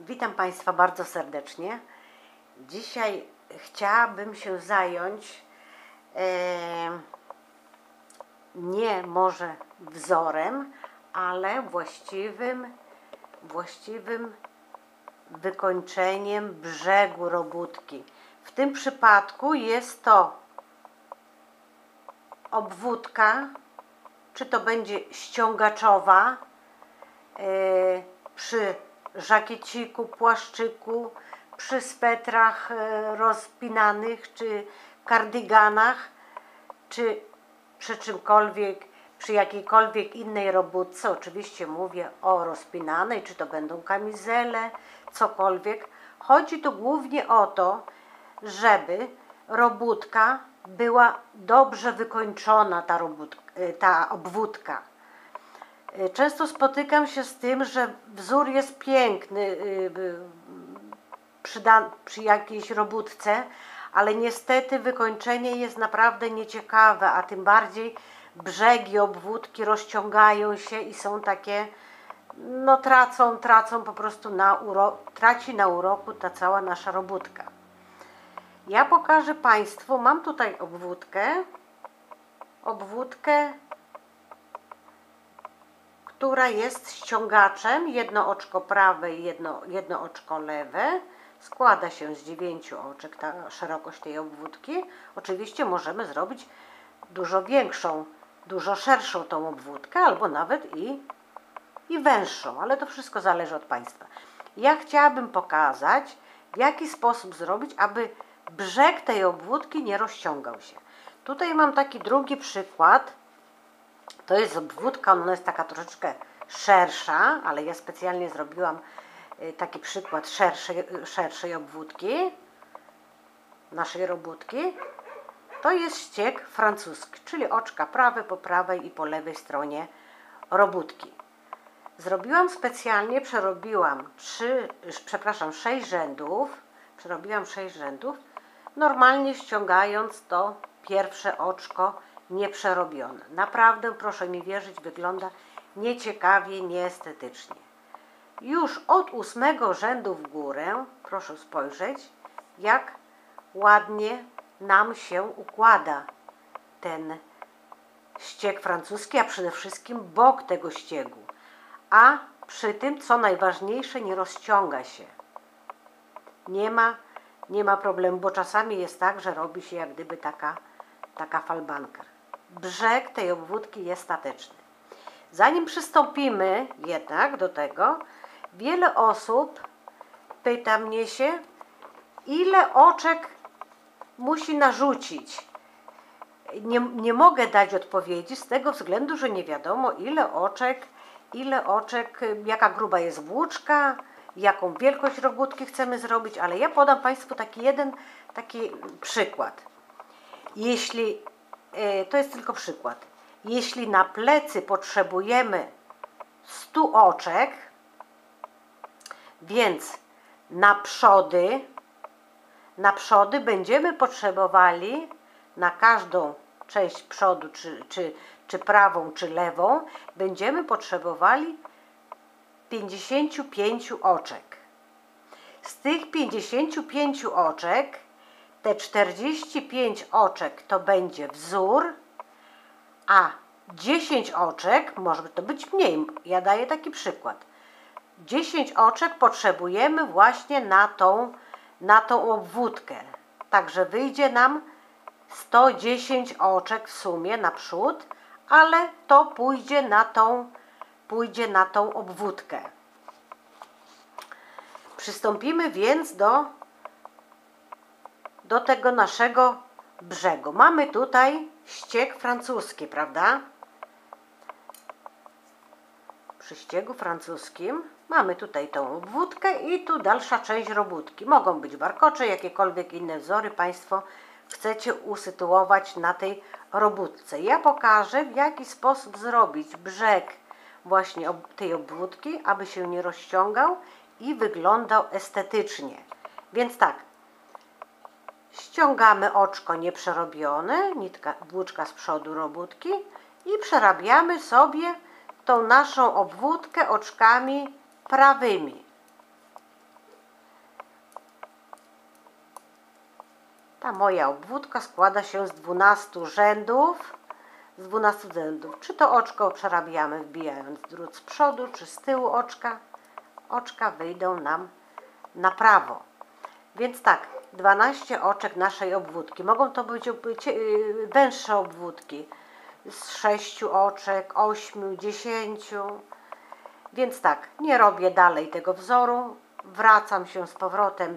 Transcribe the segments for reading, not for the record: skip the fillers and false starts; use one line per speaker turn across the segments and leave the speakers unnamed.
Witam Państwa bardzo serdecznie. Dzisiaj chciałabym się zająć nie może wzorem, ale właściwym wykończeniem brzegu robótki. W tym przypadku jest to obwódka, czy to będzie ściągaczowa przy żakieciku, płaszczyku, przy swetrach rozpinanych, czy kardyganach, czy przy czymkolwiek, przy jakiejkolwiek innej robótce. Oczywiście mówię o rozpinanej, czy to będą kamizele, cokolwiek. Chodzi tu głównie o to, żeby robótka była dobrze wykończona, ta obwódka. Często spotykam się z tym, że wzór jest piękny przy jakiejś robótce, ale niestety wykończenie jest naprawdę nieciekawe, a tym bardziej brzegi obwódki rozciągają się i są takie, no tracą po prostu traci na uroku ta cała nasza robótka. Ja pokażę Państwu, mam tutaj obwódkę, która jest ściągaczem, jedno oczko prawe i jedno oczko lewe. Składa się z 9 oczek, ta szerokość tej obwódki. Oczywiście możemy zrobić dużo większą, dużo szerszą tą obwódkę, albo nawet i węższą, ale to wszystko zależy od Państwa. Ja chciałabym pokazać, w jaki sposób zrobić, aby brzeg tej obwódki nie rozciągał się. Tutaj mam taki drugi przykład. To jest obwódka, ona jest taka troszeczkę szersza, ale ja specjalnie zrobiłam taki przykład szerszej obwódki naszej robótki. To jest ścieg francuski, czyli oczka prawe po prawej i po lewej stronie robótki. Zrobiłam specjalnie, przerobiłam 6 rzędów, normalnie ściągając to pierwsze oczko nieprzerobione. Naprawdę, proszę mi wierzyć, wygląda nieciekawie, nieestetycznie. Już od 8 rzędu w górę, proszę spojrzeć, jak ładnie nam się układa ten ścieg francuski, a przede wszystkim bok tego ściegu. A przy tym, co najważniejsze, nie rozciąga się. Nie ma problemu, bo czasami jest tak, że robi się jak gdyby taka falbanka. Brzeg tej obwódki jest stateczny. Zanim przystąpimy jednak do tego, wiele osób pyta mnie się, ile oczek musi narzucić. Nie mogę dać odpowiedzi z tego względu, że nie wiadomo ile oczek, jaka gruba jest włóczka, jaką wielkość robótki chcemy zrobić, ale ja podam Państwu taki przykład. To jest tylko przykład. Jeśli na plecy potrzebujemy 100 oczek, więc na przody będziemy potrzebowali na każdą część przodu, czy prawą, czy lewą, będziemy potrzebowali 55 oczek. Z tych 55 oczek te 45 oczek to będzie wzór, a 10 oczek, może to być mniej, ja daję taki przykład. 10 oczek potrzebujemy właśnie na tą obwódkę. Także wyjdzie nam 110 oczek w sumie naprzód, ale to pójdzie na tą obwódkę. Przystąpimy więc do tego naszego brzegu. Mamy tutaj ścieg francuski, prawda? Przy ściegu francuskim mamy tutaj tą obwódkę i tu dalsza część robótki. Mogą być warkocze, jakiekolwiek inne wzory Państwo chcecie usytuować na tej robótce. Ja pokażę, w jaki sposób zrobić brzeg właśnie tej obwódki, aby się nie rozciągał i wyglądał estetycznie. Więc tak, ściągamy oczko nieprzerobione, włóczka z przodu robótki i przerabiamy sobie tą naszą obwódkę oczkami prawymi. Ta moja obwódka składa się z 12 rzędów. Czy to oczko przerabiamy wbijając drut z przodu, czy z tyłu oczka. Oczka wyjdą nam na prawo. Więc tak, 12 oczek naszej obwódki. Mogą to być węższe obwódki z 6 oczek, 8, 10. Więc tak, nie robię dalej tego wzoru. Wracam się z powrotem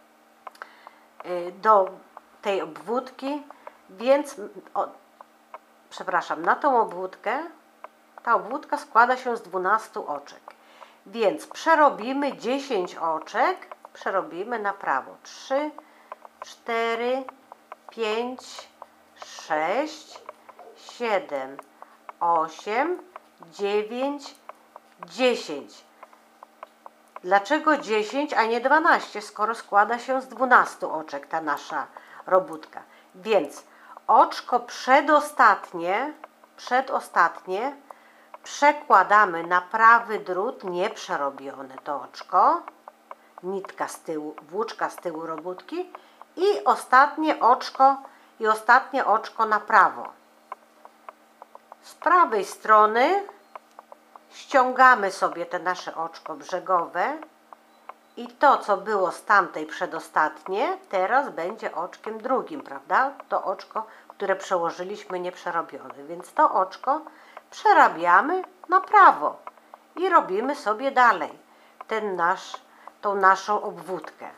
do tej obwódki, więc na tą obwódkę, ta obwódka składa się z 12 oczek. Więc przerobimy 10 oczek, przerobimy na prawo. 3, 4, 5, 6, 7, 8, 9, 10. Dlaczego 10, a nie 12, skoro składa się z 12 oczek ta nasza robótka? Więc oczko przedostatnie przekładamy na prawy drut, nieprzerobione to oczko, nitka z tyłu, włóczka z tyłu robótki i ostatnie oczko na prawo. Z prawej strony ściągamy sobie te nasze oczko brzegowe i to, co było z tamtej przedostatnie, teraz będzie oczkiem drugim, prawda? To oczko, które przełożyliśmy nieprzerobione, więc to oczko przerabiamy na prawo i robimy sobie dalej tą naszą obwódkę.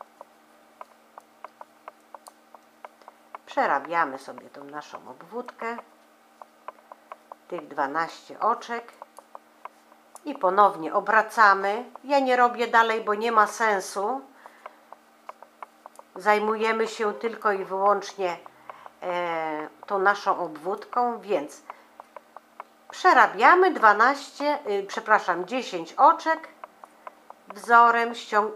Przerabiamy sobie tą naszą obwódkę, tych 12 oczek i ponownie obracamy. Ja nie robię dalej, bo nie ma sensu. Zajmujemy się tylko i wyłącznie tą naszą obwódką, więc przerabiamy 10 oczek wzorem,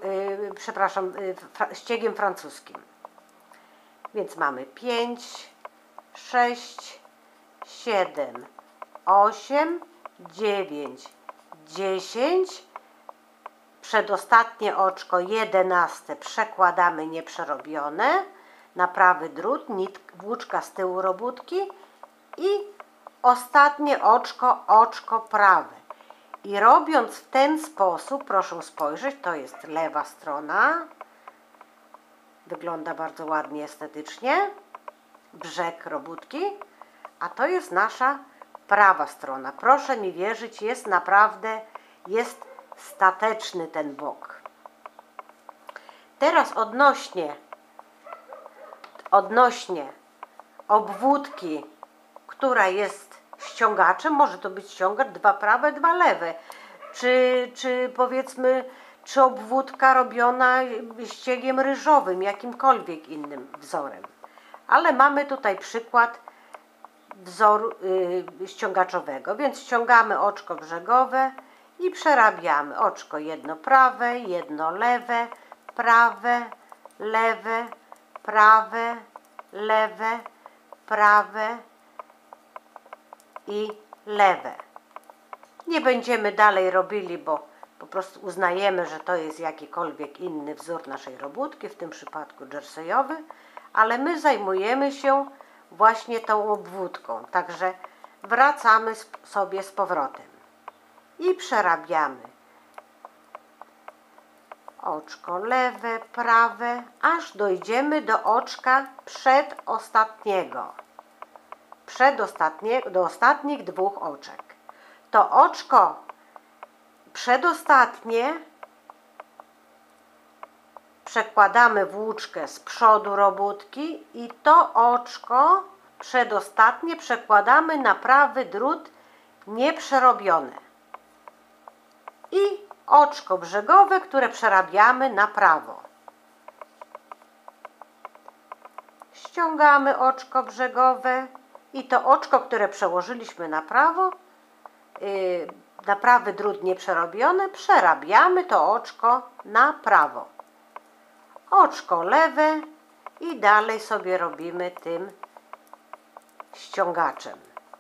ściegiem francuskim. Więc mamy 5, 6, 7, 8, 9, 10. Przedostatnie oczko 11 przekładamy nieprzerobione na prawy drut, włóczka z tyłu robótki i ostatnie oczko prawe. I robiąc w ten sposób, proszę spojrzeć, to jest lewa strona. Wygląda bardzo ładnie, estetycznie. Brzeg robótki. A to jest nasza prawa strona. Proszę mi wierzyć, jest stateczny ten bok. Teraz odnośnie obwódki, która jest ściągaczem, może to być ściągacz 2 prawe, 2 lewe, czy powiedzmy, czy obwódka robiona ściegiem ryżowym, jakimkolwiek innym wzorem. Ale mamy tutaj przykład wzoru ściągaczowego, więc ściągamy oczko brzegowe i przerabiamy oczko jedno prawe, jedno lewe, prawe, lewe, prawe, lewe, prawe i lewe. Nie będziemy dalej robili, bo po prostu uznajemy, że to jest jakikolwiek inny wzór naszej robótki, w tym przypadku jerseyowy, ale my zajmujemy się właśnie tą obwódką, także wracamy sobie z powrotem i przerabiamy oczko lewe, prawe, aż dojdziemy do oczka przedostatniego, do ostatnich 2 oczek. To oczko przedostatnie przekładamy włóczkę z przodu robótki i to oczko przedostatnie przekładamy na prawy drut nieprzerobione. I oczko brzegowe, które przerabiamy na prawo. Ściągamy oczko brzegowe i to oczko, które przełożyliśmy na prawo, na prawy drut nieprzerobione, przerabiamy to oczko na prawo. Oczko lewe i dalej sobie robimy tym ściągaczem.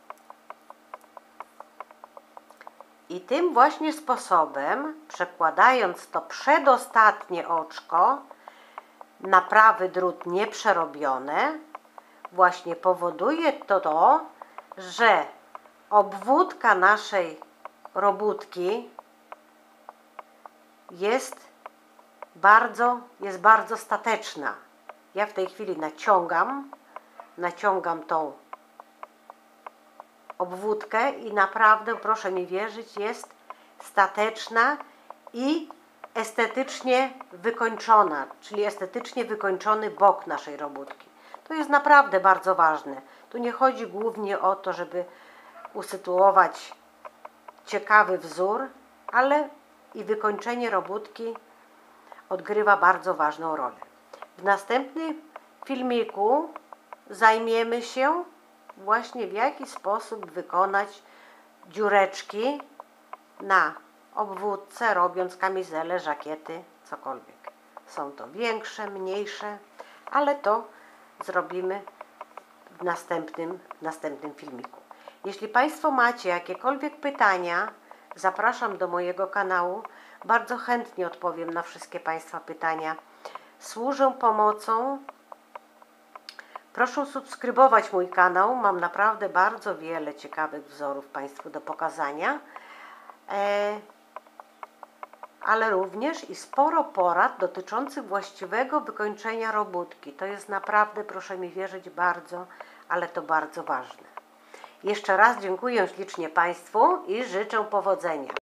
I tym właśnie sposobem, przekładając to przedostatnie oczko, na prawy drut nieprzerobione, właśnie powoduje to, że obwódka naszej robótki jest bardzo stateczna. Ja w tej chwili naciągam tą obwódkę i naprawdę, proszę mi wierzyć, jest stateczna i estetycznie wykończona, czyli estetycznie wykończony bok naszej robótki. To jest naprawdę bardzo ważne. Tu nie chodzi głównie o to, żeby usytuować ciekawy wzór, ale i wykończenie robótki odgrywa bardzo ważną rolę. W następnym filmiku zajmiemy się właśnie w jaki sposób wykonać dziureczki na obwódce, robiąc kamizelę, żakiety, cokolwiek. Są to większe, mniejsze, ale to zrobimy w następnym filmiku. Jeśli Państwo macie jakiekolwiek pytania, zapraszam do mojego kanału. Bardzo chętnie odpowiem na wszystkie Państwa pytania. Służę pomocą. Proszę subskrybować mój kanał. Mam naprawdę bardzo wiele ciekawych wzorów Państwu do pokazania. Ale również i sporo porad dotyczących właściwego wykończenia robótki. To jest naprawdę, proszę mi wierzyć, ale to bardzo ważne. Jeszcze raz dziękuję ślicznie Państwu i życzę powodzenia.